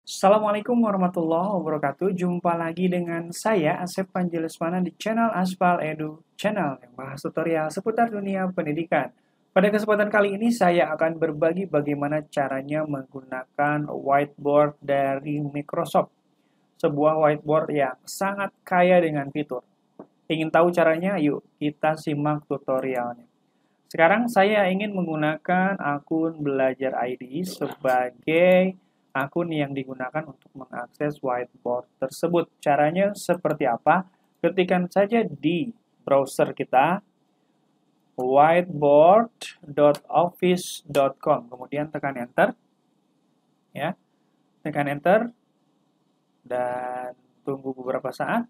Assalamualaikum warahmatullahi wabarakatuh. Jumpa lagi dengan saya, Asep Panjelesmana di channel Aspal Edu, channel yang bahas tutorial seputar dunia pendidikan. Pada kesempatan kali ini, saya akan berbagi bagaimana caranya menggunakan whiteboard dari Microsoft. Sebuah whiteboard yang sangat kaya dengan fitur. Ingin tahu caranya? Yuk, kita simak tutorialnya. Sekarang saya ingin menggunakan akun Belajar ID sebagai akun yang digunakan untuk mengakses whiteboard tersebut. Caranya seperti apa? Ketikkan saja di browser kita whiteboard.office.com, kemudian tekan enter, ya, tekan enter dan tunggu beberapa saat.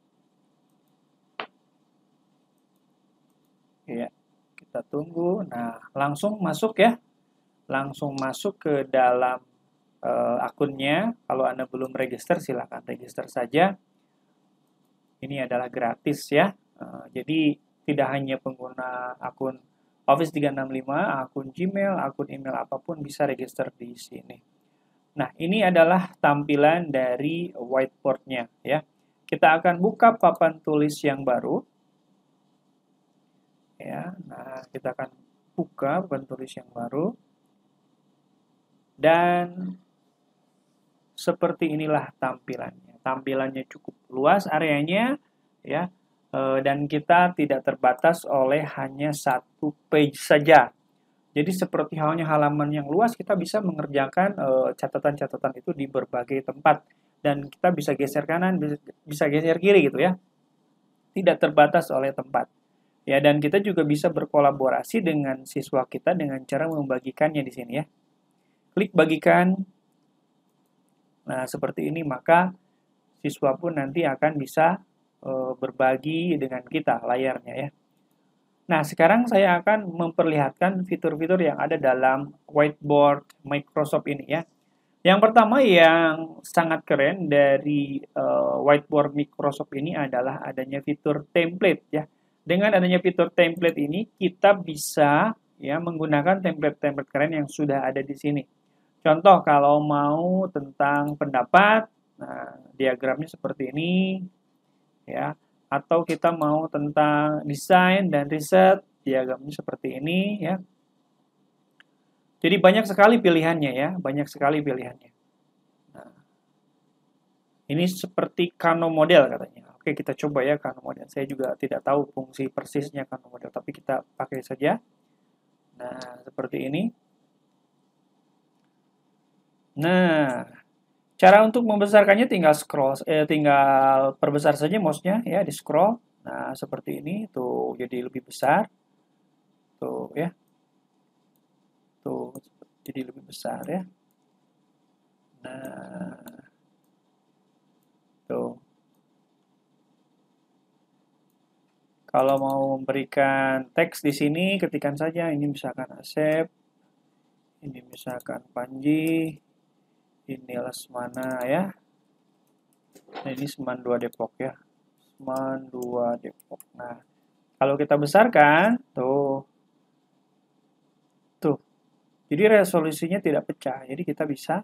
Ya, kita tunggu. Nah, langsung masuk ya, langsung masuk ke dalam akunnya. Kalau Anda belum register, silahkan register saja. Ini adalah gratis ya. Jadi tidak hanya pengguna akun Office 365, akun Gmail, akun email apapun bisa register di sini. Nah, ini adalah tampilan dari whiteboard-nya ya. Kita akan buka papan tulis yang baru. Ya, nah kita akan buka papan tulis yang baru. Dan seperti inilah tampilannya. Tampilannya cukup luas areanya ya. Dan kita tidak terbatas oleh hanya satu page saja. Jadi seperti halnya halaman yang luas, kita bisa mengerjakan catatan-catatan itu di berbagai tempat. Dan kita bisa geser kanan, bisa geser kiri gitu ya. Tidak terbatas oleh tempat. Ya, dan kita juga bisa berkolaborasi dengan siswa kita dengan cara membagikannya di sini ya. Klik bagikan. Nah, seperti ini maka siswa pun nanti akan bisa berbagi dengan kita layarnya ya. Nah, sekarang saya akan memperlihatkan fitur-fitur yang ada dalam whiteboard Microsoft ini ya. Yang pertama yang sangat keren dari whiteboard Microsoft ini adalah adanya fitur template ya. Dengan adanya fitur template ini kita bisa ya menggunakan template-template keren yang sudah ada di sini. Contoh kalau mau tentang pendapat, nah diagramnya seperti ini ya. Atau kita mau tentang desain dan riset, diagramnya seperti ini ya. Jadi banyak sekali pilihannya ya, banyak sekali pilihannya. Nah, ini seperti Kano model katanya. Oke, kita coba ya Kano model. Saya juga tidak tahu fungsi persisnya Kano model, tapi kita pakai saja. Nah, seperti ini. Nah, cara untuk membesarkannya tinggal perbesar saja mouse-nya ya, di scroll. Nah, seperti ini tuh jadi lebih besar. Tuh ya. Tuh jadi lebih besar ya. Nah, tuh. Kalau mau memberikan teks di sini, ketikkan saja ini misalkan Asep, ini misalkan Panji, ini Lesmana ya. Nah, ini Seman 2 Depok ya. Seman 2 Depok. Nah, kalau kita besarkan, tuh. Tuh. Jadi resolusinya tidak pecah. Jadi kita bisa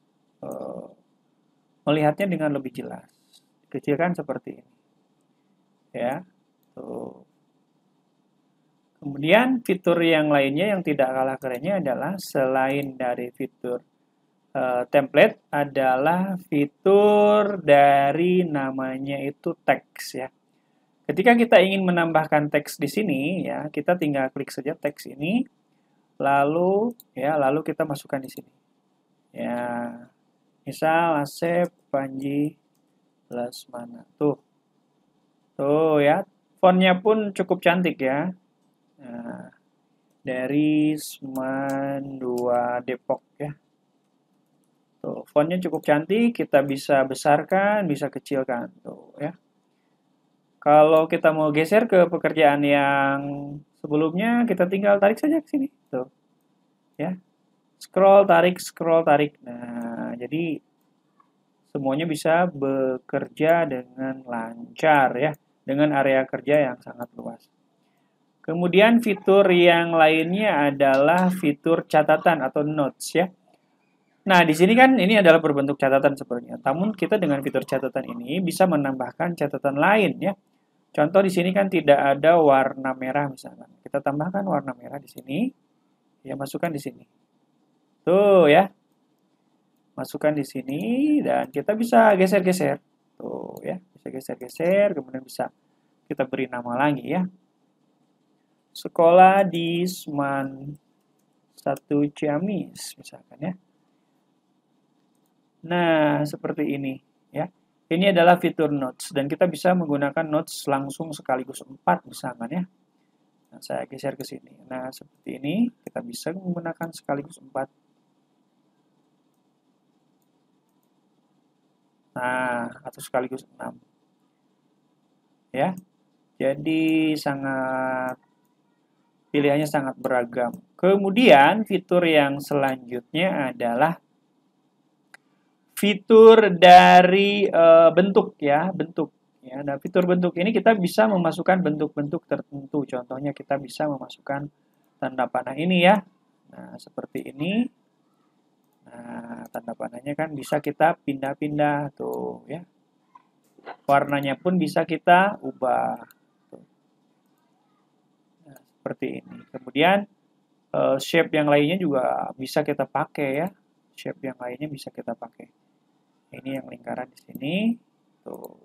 melihatnya dengan lebih jelas. Kecilkan seperti ini. Ya. Tuh. Kemudian fitur yang lainnya yang tidak kalah kerennya adalah selain dari fitur template adalah fitur dari namanya itu teks ya. Ketika kita ingin menambahkan teks di sini ya, kita tinggal klik saja teks ini, lalu kita masukkan di sini. Ya, misal Asep Panji Lesmana. Tuh ya, fontnya pun cukup cantik ya. Nah, dari Seman 2 Depok ya. Tuh, fontnya cukup cantik, kita bisa besarkan, bisa kecilkan. Tuh ya. Kalau kita mau geser ke pekerjaan yang sebelumnya, kita tinggal tarik saja ke sini. Tuh. Ya. Scroll, tarik. Nah, jadi semuanya bisa bekerja dengan lancar ya, dengan area kerja yang sangat luas. Kemudian fitur yang lainnya adalah fitur catatan atau notes ya. Nah, di sini kan ini adalah berbentuk catatan sebenarnya. Namun kita dengan fitur catatan ini bisa menambahkan catatan lain ya. Contoh di sini kan tidak ada warna merah misalkan. Kita tambahkan warna merah di sini. Ya, masukkan di sini. Tuh ya. Masukkan di sini dan kita bisa geser-geser. Tuh ya, bisa geser-geser, kemudian bisa kita beri nama lagi ya. Sekolah di Seman 1 Ciamis misalkan ya. Nah, seperti ini ya. Ini adalah fitur notes dan kita bisa menggunakan notes langsung sekaligus 4 misalkan ya. Nah, saya geser ke sini. Nah, seperti ini kita bisa menggunakan sekaligus 4. Nah, atau sekaligus 6. Ya. Jadi pilihannya sangat beragam. Kemudian fitur yang selanjutnya adalah fitur dari bentuk ya, bentuk. Ya, nah, fitur bentuk ini kita bisa memasukkan bentuk-bentuk tertentu. Contohnya kita bisa memasukkan tanda panah ini ya. Nah, seperti ini. Nah, tanda panahnya kan bisa kita pindah-pindah tuh ya. Warnanya pun bisa kita ubah. Tuh. Nah, seperti ini. Kemudian shape yang lainnya juga bisa kita pakai ya. Shape yang lainnya bisa kita pakai. Ini yang lingkaran di sini. Tuh.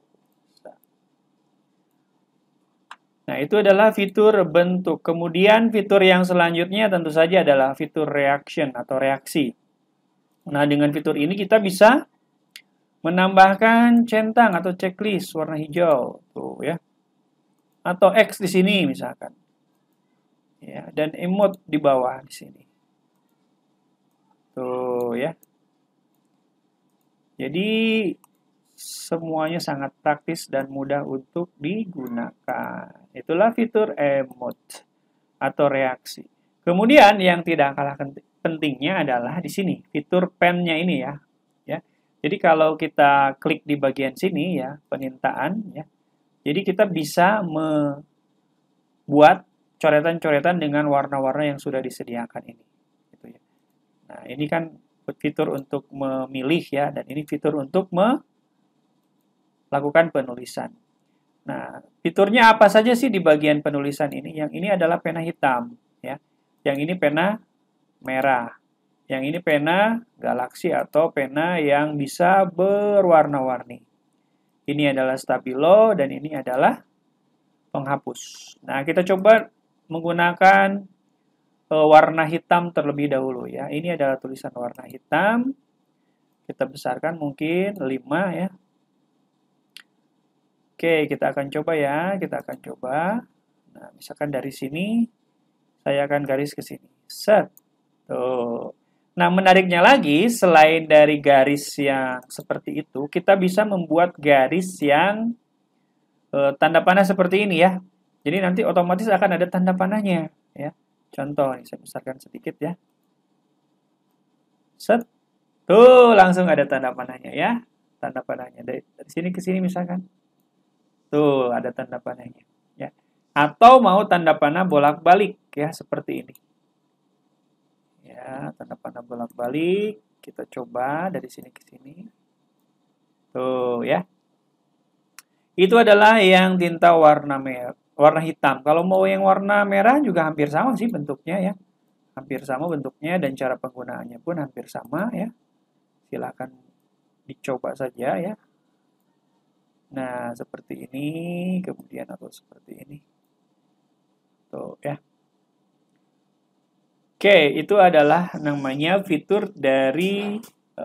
Nah, itu adalah fitur bentuk. Kemudian fitur yang selanjutnya tentu saja adalah fitur reaction atau reaksi. Nah, dengan fitur ini kita bisa menambahkan centang atau checklist warna hijau, tuh ya. Atau X di sini misalkan. Ya, dan emote di bawah di sini. Tuh ya. Jadi semuanya sangat praktis dan mudah untuk digunakan. Itulah fitur emote atau reaksi. Kemudian yang tidak kalah pentingnya adalah di sini, fitur pen-nya ini ya. Ya. Jadi kalau kita klik di bagian sini ya, penintaan ya. Jadi kita bisa membuat coretan-coretan dengan warna-warna yang sudah disediakan ini. Gitu ya. Nah, ini kan fitur untuk memilih ya, dan ini fitur untuk melakukan penulisan. Nah, fiturnya apa saja sih di bagian penulisan ini? Yang ini adalah pena hitam, ya. Yang ini pena merah. Yang ini pena galaksi atau pena yang bisa berwarna-warni. Ini adalah stabilo dan ini adalah penghapus. Nah, kita coba menggunakan warna hitam terlebih dahulu ya. Ini adalah tulisan warna hitam. Kita besarkan mungkin 5 ya. Oke, kita akan coba ya. Kita akan coba. Nah, misalkan dari sini, saya akan garis ke sini. Set. Tuh. Nah, menariknya lagi, selain dari garis yang seperti itu, kita bisa membuat garis yang tanda panah seperti ini ya. Jadi nanti otomatis akan ada tanda panahnya. Ya. Contoh, nih, saya besarkan sedikit ya. Set. Tuh, langsung ada tanda panahnya ya. Tanda panahnya. Dari sini ke sini misalkan. Tuh, ada tanda panahnya. Ya. Atau mau tanda panah bolak-balik ya, seperti ini. Ya, tanda panah bolak-balik. Kita coba dari sini ke sini. Tuh ya. Itu adalah yang tinta warna merah, warna hitam. Kalau mau yang warna merah juga hampir sama sih bentuknya ya. Hampir sama bentuknya dan cara penggunaannya pun hampir sama ya. Silakan dicoba saja ya. Nah, seperti ini, kemudian atau seperti ini. Tuh ya. Oke, itu adalah namanya fitur dari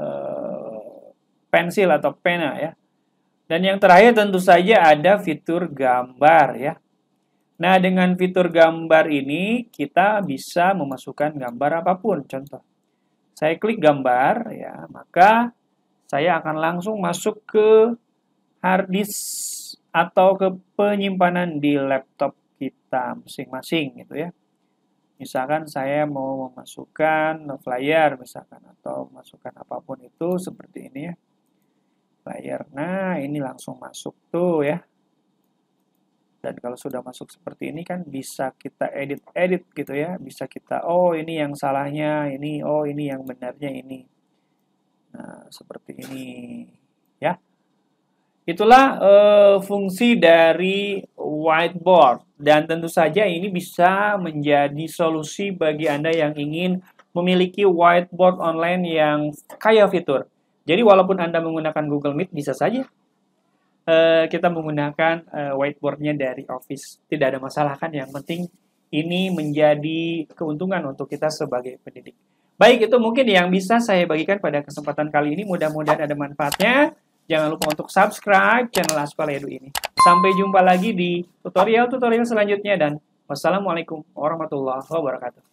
pensil atau pena ya. Dan yang terakhir tentu saja ada fitur gambar ya. Nah, dengan fitur gambar ini kita bisa memasukkan gambar apapun. Contoh, saya klik gambar ya, maka saya akan langsung masuk ke hard disk atau ke penyimpanan di laptop kita masing-masing gitu ya. Misalkan saya mau memasukkan flyer misalkan atau memasukkan apapun itu seperti ini ya. Flyer. Nah, ini langsung masuk tuh ya. Dan kalau sudah masuk seperti ini kan bisa kita edit-edit gitu ya. Bisa kita, oh ini yang salahnya, ini, oh ini yang benarnya ini. Nah, seperti ini, ya. Itulah fungsi dari whiteboard, dan tentu saja ini bisa menjadi solusi bagi Anda yang ingin memiliki whiteboard online yang kaya fitur. Jadi walaupun Anda menggunakan Google Meet, bisa saja kita menggunakan whiteboardnya dari Office. Tidak ada masalah kan, yang penting ini menjadi keuntungan untuk kita sebagai pendidik. Baik, itu mungkin yang bisa saya bagikan pada kesempatan kali ini. Mudah-mudahan ada manfaatnya. Jangan lupa untuk subscribe channel Aspal Edu ini. Sampai jumpa lagi di tutorial-tutorial selanjutnya, dan wassalamualaikum warahmatullahi wabarakatuh.